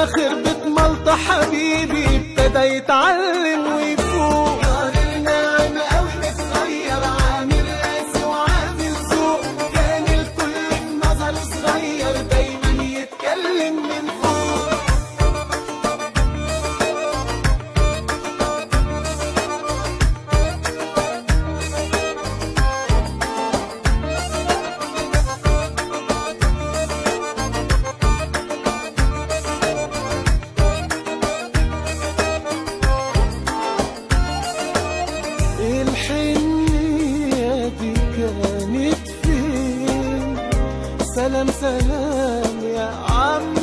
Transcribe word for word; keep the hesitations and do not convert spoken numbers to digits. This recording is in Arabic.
ما خربت ملطة حبيبي ابتدى يتعلم ويفوق. جار النعم قوي متغير، عامل قاسي وعامل ذوق، كان الكل في نظره صغير دايما يتكلم من فوق. الحنية دي كانت فين؟ سلام سلام يا عم